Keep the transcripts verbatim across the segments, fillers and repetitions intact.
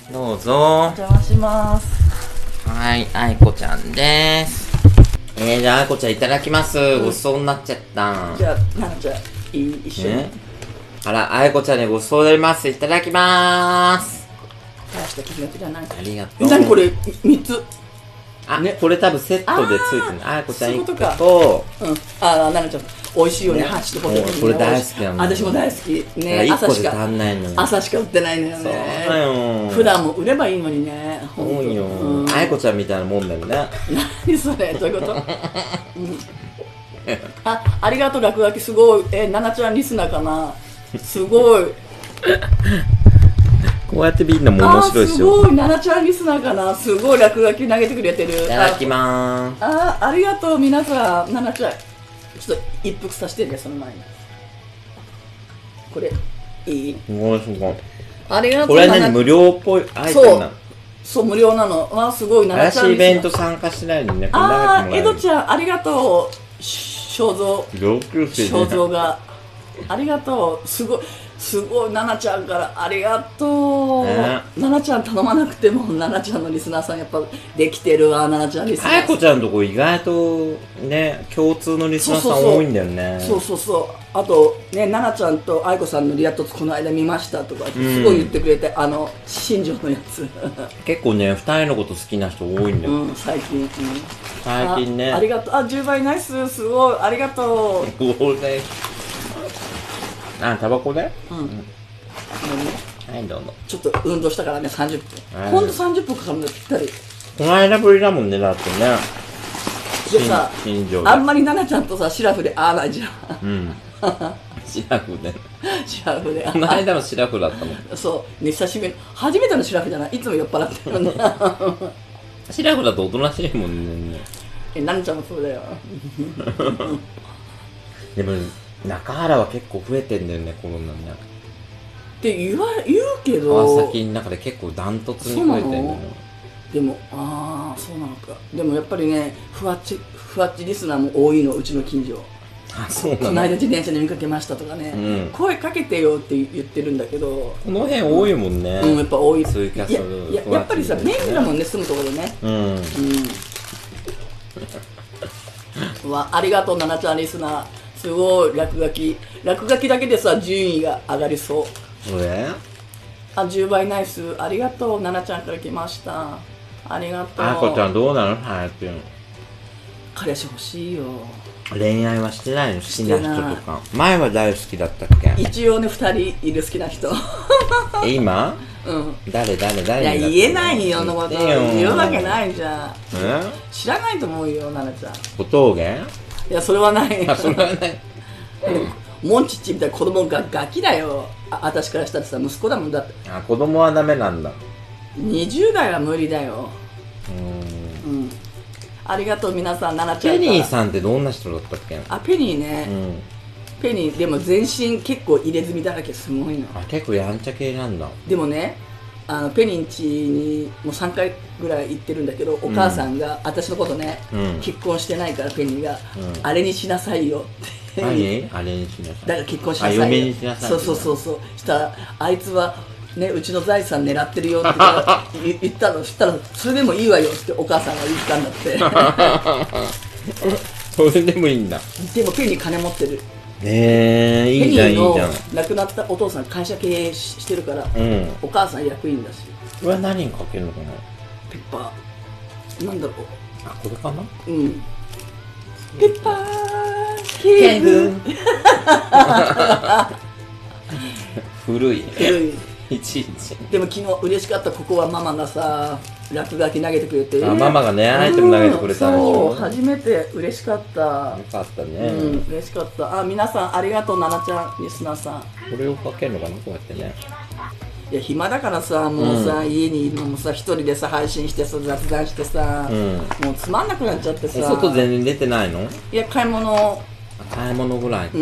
どうぞ。 お邪魔します。 はい、あいこちゃんです。えー、じゃああいこちゃんいただきます。 うんごちそうになっちゃった。 じゃあ、ななちゃん、いい一緒に。 ね、あら、あいこちゃんにごちそうになります。いただきまーす。 大した金額じゃない。 ありがとう。 何これ、みっつ。 あ、ね、これ多分セットでついてる。あいこちゃんいっこと、 うん。あ、ななちゃん、美味しいよね、 ね箸とポテト。 これ大好きなの。 私も大好き。ね、 いっこ朝しか。 で足んないのよ。 朝しか売ってないのよそうね。 だよ。 普段も売ればいいのにね。 多いよ。あいこちゃんみたいなもんだよね。 何それ、どういうこと？うん。あ、ありがとう、落書きすごい。え、ななちゃんリスナーかな。すごい。 こうやって見るのも面白いでしょ。 あ、すごい、ななちゃんリスナーかな。すごい落書き投げてくれてる。 いただきまーす。 あ、ありがとう、皆さん。ななちゃん。ちょっと一服させてね、その前に。これ、いい？ すごいすごい。 ありがとう。 これ何無料っぽいアイテムなの？ そう、無料なの。わ、すごい、ななちゃん。 怪しいイベント参加してないのにね。 あー、エドちゃん、ありがとう。肖像。 上級生肖像が。ありがとう。すごい。すごい、ななちゃんからありがとう。 ね、 ななちゃん頼まなくても、ななちゃんのリスナーさんやっぱできてるわ、ななちゃんリスナーさん。 あいこちゃんとこ意外とね、共通のリスナーさん多いんだよね。 そうそうそう。あと、ね、ななちゃんとあいこさんのリアトツこの間見ましたとか、すごい言ってくれて、うん、あの、新庄のやつ。 結構ね、二人のこと好きな人多いんだよ。 うん、最近。うん、 最近ね。 あ。ありがとう。あ、じゅうばいナイス。すごい。ありがとう。 これ。あ、タバコで？ うん。うん、 はい、どうぞ。 ちょっと運動したからね、さんじゅっぷん。ほんとさんじゅっぷんかかるんだ、ぴったり。 この間ぶりだもんね、だってね。 でさ、あんまりななちゃんとさ、シラフで会わないじゃん。うん。 シラフで。 シラフで。 この間のシラフだったもん。 そう、ね、久しぶり。初めてのシラフじゃない。いつも酔っ払ってるね。 シラフだとおとなしいもんね。 え、ななちゃんもそうだよ。 でも、中原は結構増えてんだよね、コロナね。 って言わ言うけど、 川崎の中で結構ダントツに増えてんだよ。 でも、ああ、そうなのか。でもやっぱりね、ふわっち、ふわっちリスナーも多いの、うちの近所。 あ、そうなの。 この間自転車で見かけましたとかね、うん、声かけてよって言ってるんだけど、 この辺多いもんね。 うん、やっぱ多い。 ツイキャス。 いや、やっぱりさ、便利だもんね、住むところでね。うん。うん。わ、ありがとう、ななちゃんリスナー。すごい、落書き。落書きだけでさ、順位が上がりそう。 え？ あ、じゅうばいナイス。ありがとう、ななちゃんから来ました。ありがとう。 あいこちゃんどうなの？最近。 彼氏欲しいよ。 恋愛はしてないの？好きな人とか。前は誰好きだったっけ？ 一応ね、ふたりいる好きな人。 え、今？ うん。 誰誰誰？ いや、言えないよ、のこと。言うわけないじゃん。 え？ 知らないと思うよ、ななちゃん。 小峠？ いや、それはない。 あ、それはない。 モンチッチみたいな子供がガキだよ。あ、私からしたらさ、息子だもんだって。 あ、子供はダメなんだ。 にじゅう代は無理だよ。うん。うん。ありがとう、皆さん、ななちゃん。 ペニーさんってどんな人だったっけ？ あ、ペニーね。うん。ペニー、でも全身結構入れ墨だらけ、すごいの。 あ、結構やんちゃ系なんだ。 でもね、あのペニーん家にもうさんかいぐらい行ってるんだけど、お母さんが私のことね、うん、結婚してないからペニーが、うん、あれにしなさいよって何？あれにしなさい。 だから結婚しなさいよ。 嫁にしなさい。 そうそうそうそう。したらあいつはね、うちの財産狙ってるよって言ったの。そしたらそれでもいいわよってお母さんが言ったんだって。 それでもいいんだ。 でもペニー金持ってる。 えー、いいじゃんいいじゃん。 亡くなったお父さん会社経営してるから、うん、お母さん役員だし。 これは何にかけるのかな？ ペッパー。なんだろう。 あ、これかな？ うん。ペッパー警部。 古い。 古い。 いちいち。 でも昨日嬉しかった。ここはママがさ、落書き投げてくれて。 あ、ママがね、アイテム投げてくれたんでしょ。 そう、初めて嬉しかった。 よかったね。 うん、嬉しかった。あ、皆さんありがとう、ななちゃんリスナーさん。これをかけるのかな、こうやってね。 いや、暇だからさ、もうさ、うん、家にいるのもさ、一人でさ、配信してさ、雑談してさ、うん、もうつまんなくなっちゃってさ。 外全然出てないの？ いや、買い物。 買い物ぐらいか。うん。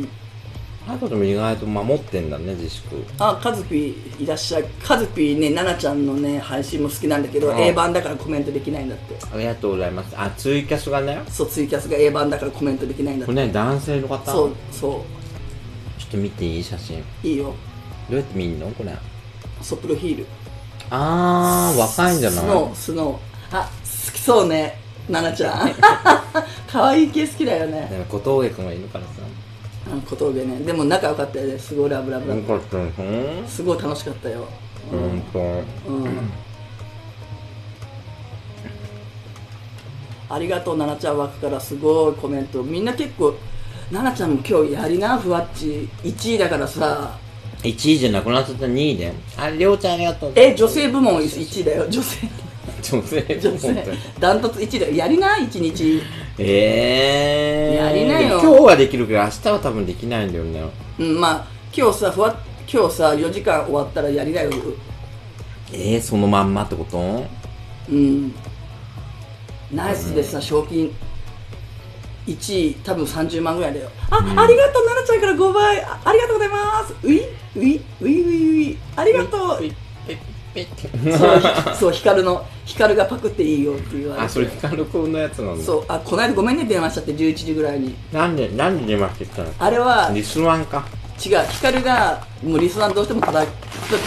あいこでも意外と守ってんだね、自粛。 あ、カズピーいらっしゃい。カズピーね、ななちゃんのね、配信も好きなんだけど、A 版だからコメントできないんだって。 ありがとうございます。あ、ツイキャスがね。 そう、ツイキャスが A 版だからコメントできないんだって。 これね、男性の方？ そう、そう。 ちょっと見ていい？写真。 いいよ。 どうやって見んのこれ？ そう、プロフィール。 あー、若いんじゃない？ スノースノー、あ、好きそうね、奈々ちゃん可愛い系好きだよね。 でも小峠君がいるからさ。 うん、小峠ね。でも仲良かったよね、すごいラブラブラブ、 よかったね。 すごい楽しかったよ。 ほんと。 うん、ありがとう、奈々ちゃん枠からすごいコメント。みんな結構、奈々ちゃんも今日やりな、ふわっちいちいだからさ。 いちいじゃなくなっちゃったにいで。あ、りょうちゃんありがとう。 え、女性部門いちいだよ、女性。 女性女性。ダントツいちいだよ。やりな、いちにち。 えー。 やりなよ。 今日はできるけど、明日は多分できないんだよね。 うん、まあ、今日さ、ふわ今日さ、よじかん終わったらやりなよ。 えー、そのまんまってこと？ うん。ナイスでさ、賞金いちい、多分さんじゅうまんぐらいだよ。あ、うん、ありがとう、奈々ちゃんからごばい。あ、ありがとうございます。ウィウィウィウィウィ、ありがとう。そう、ヒカルの、ヒカルがパクっていいよって言われて。 あ、それヒカル君のやつなんだ。 そう、あ、この間ごめんね、電話しちゃって、じゅういちじぐらいに。 なんで、なんで電話してきたの？ あれは、 リスワンか。 違う、ヒカルが、もうリスワンどうしても叩きとって、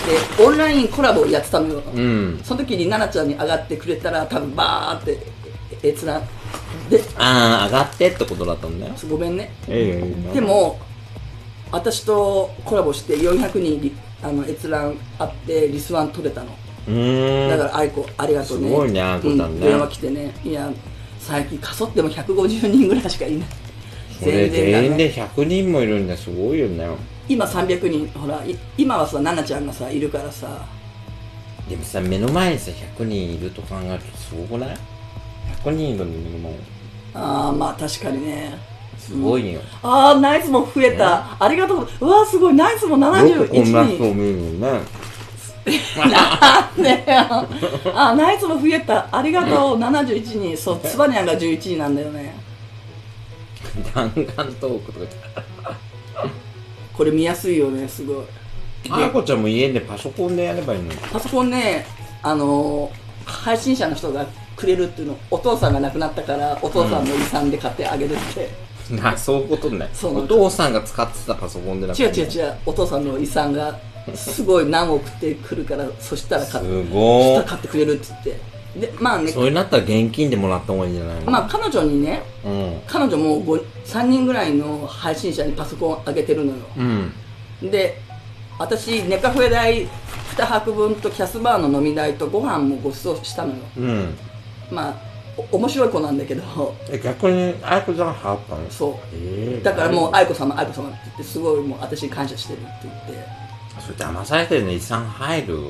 オンラインコラボをやってたのよ。 うん。 その時に奈々ちゃんに上がってくれたら、多分バーって、閲覧。で、 ああ、上がってってことだったんだよ。 ごめんね。 ええ。 でも、私とコラボしてよんひゃくにんあの閲覧あってリスワン取れたの。 うーん。 だから愛子ありがとうね。 すごいね、愛子さんね。 電話来てね。いや、最近かそってもひゃくごじゅうにんぐらいしかいない。 それ全員でひゃくにんもいるんだ、すごいよね。 今さんびゃくにん、ほら、今はさ、奈々ちゃんがさ、いるからさ。 でもさ、目の前にさ、ひゃくにんいると考えるとすごくない？ ひゃく 人いるの目の前に。 ああ、まあ確かにね。 すごいよ。 うん、ああ、ナイスも増えた。ね、ありがとう。うわーすごい、ナイスもななじゅういちにん。よくこんな人見るよね。なんでよ。あ、ナイスも増えた。ありがとう、ななじゅういちにん。そう、つばにゃんがじゅういちにんなんだよね。 弾丸トークとか。 これ見やすいよね、すごい。 あやこちゃんも家でパソコンでやればいいの？ パソコンね、あのー、配信者の人がくれるっていうの、お父さんが亡くなったからお父さんの遺産で買ってあげるって、 うん、あ、そういうことね。 そう、 お父さんが使ってたパソコンでなくて。 違う違う違う、お父さんの遺産がすごい何億ってくるからそしたら買ってすごい、そしたら買ってくれるって言って、でまあね、 それなったら現金でもらった方がいいんじゃないの？ まあ彼女にね、 うん、彼女もさんにんぐらいの配信者にパソコンあげてるのよ、 うん、で私ネカフェ代にはくぶんとキャスバーの飲み代とご飯もご馳走したのよ、うん、まあ面白い子なんだけど、 え、逆に愛子さんが払ったの？そう、 えー、だからもう愛子様愛子様って言ってすごいもう私に感謝してるって言って。 それ騙されてるの？遺産入る？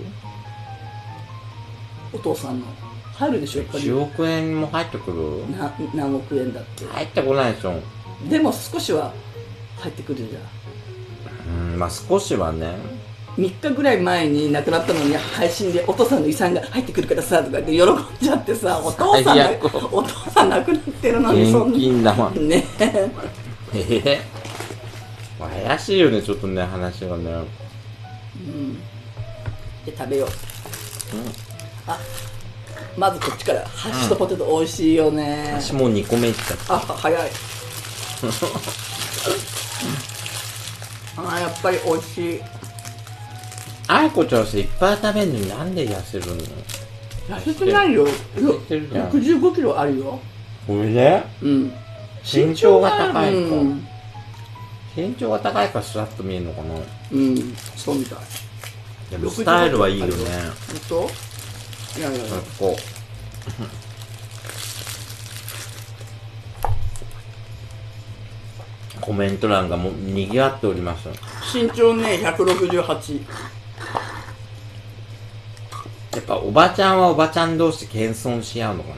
お父さんの入るでしょ、やっぱりいちおくえんも入ってくる？ な何億円だって入ってこないでしょ。 でも少しは入ってくるじゃん。うん、まあ少しはね。 みっかぐらい前に亡くなったのに配信でお父さんの遺産が入ってくるからさとか言って喜んじゃってさ、お父さんがお父さん亡くなってるのにそんな現金だもんねええー、怪しいよね、ちょっとね、話がね。 うん、で食べよう、うん、あ、まずこっちからハッシュドポテト美味しいよね。 私もうにこめいっちゃった。 あ、早いあ、やっぱり美味しい。 あいこちゃんいっぱい食べるのになんで痩せるの？ 痩せてないよ。ひゃくじゅうごキロあるよ。 これで？うん。身長が高いか、うん、身長が高いからスラッと見えるのかな。 うん、そうみたい。 でもスタイルはいいよね。 本当？いやいやいや、こうコメント欄がもう賑わっております。 身長ね、ひゃくろくじゅうはち。 やっぱおばちゃんはおばちゃん同士謙遜し合うのかな。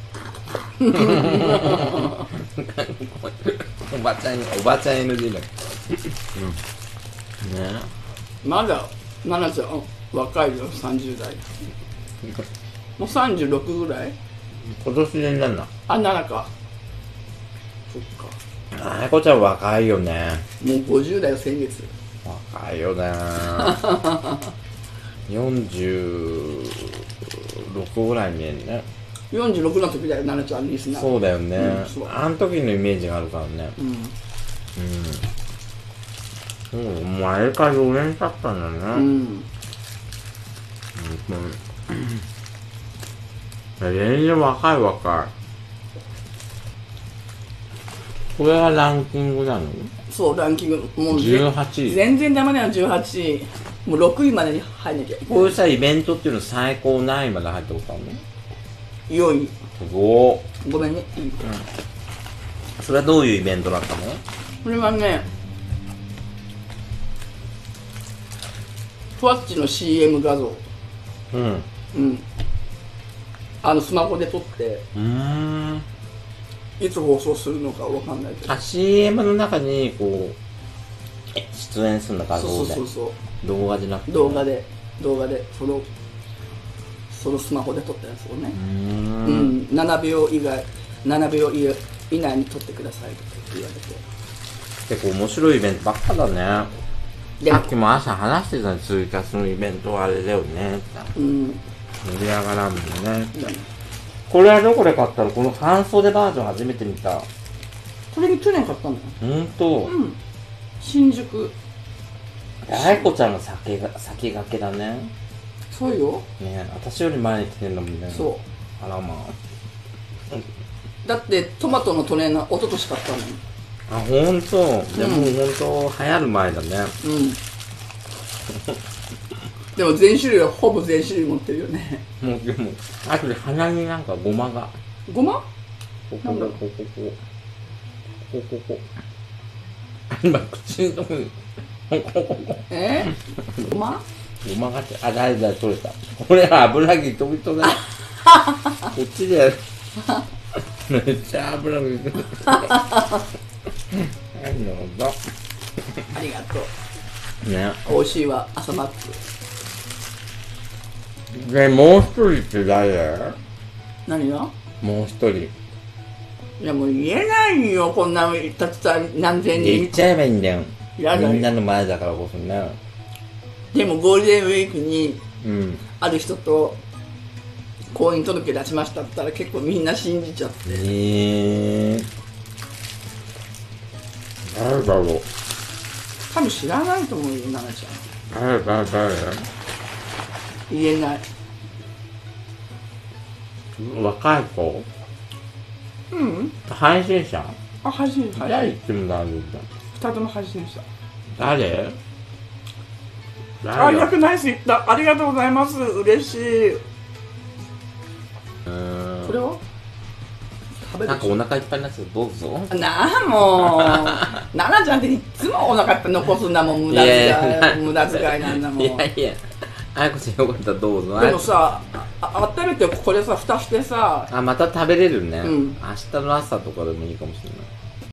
おばちゃん、おばちゃん エヌジー だけど、うん、ね。 まだ奈々ちゃん若いよ、さんじゅうだい。もうさんじゅうろくぐらい？ 今年でなんだ。あ、 ななか。そっか。 あいこちゃん若いよね。 もうごじゅうだよ、先月。 若いよね。よんじゅうろくぐらい見えるね。 よんじゅうろくの時だよ、奈々ちゃんリスナー。 そうだよね、うん、あの時のイメージがあるからね。うん、うん、もうあれからよねん経ったんだね。うん、うん、 全然若い若い。これはランキングなの？ そうランキングもうじゅうはちい。 全然ダメなのじゅうはちい。もうろくいまでに入んなきゃいけない。 こういうさイベントっていうの最高何位まで入ったことあるの？ よい。 すごー。 ごめんねいい、うん、 それはどういうイベントだったの？ これはねふわっちの シーエム 画像、 うんうん、あのスマホで撮ってうーんいつ放送するのかわかんないけど、 あ シーエム の中にこう出演するの画そう像でそうそうそう動画じゃなくて動画で動画でそのそのスマホで撮ったやつをね、 うーうんん、ななびょう以外ななびょう以内に撮ってくださいって言われて、 結構面白いイベントばっかだね。 でさっきも朝話してたのツイキャスのイベントはあれだよねってうん盛り上がらんもんね。これはどこで買ったの？この半袖バージョン初めて見た。 これ去年買ったのよ。 ほんと？ うん新宿。 愛子ちゃんが先が先駆けだね。 そうよ。 ね私より前に来てんだもんね。 そうあらまあ。 だってトマトのトレーナー一昨年買ったの。 あ、ほんと。でもほんと流行る前だね。 うんでも全種類はほぼ全種類持ってるよね。 もうでもあとで鼻になんかごまがごま？ こここなんだこここここここ今口のとこにここここえー、ごま？ ごまがってあだいだい取れた。これは油ギトギトだよ。こっちでめっちゃ油ギトギト。はいどうぞ。 ありがとう。 ね。 美味しいわ朝マック。 でもう一人って誰？ 何が？ もう一人。 いやもう言えないよこんなたくさん何千人。 言っちゃえばいいんだよ。 やだよみんなの前だからこそね。 でもゴールデンウィークにうん。 ある人と婚姻届出しましたって言ったら結構みんな信じちゃって。 えー。誰だろう。 多分知らないと思うよ奈々ちゃ誰誰誰？ ん。言えない。 若い子？ うん配信者？ あ配信者誰言っても大丈夫だ。 ふたつも配信者。 誰？ あ誰だ？ 逆ナイス言った。ありがとうございます嬉しい。 うーん。 これは食べるなんかお腹いっぱいになっちゃう。どうぞ。 なあもう奈々ちゃんっていつもお腹いっぱい残すんだもん無駄いやいや遣い無駄遣いなんだもん。 いやいや。あやこちゃんよかったらどうぞ。 でもさあ温めてこれさ蓋してさあまた食べれるね。 うん明日の朝とかでもいいかもしれない。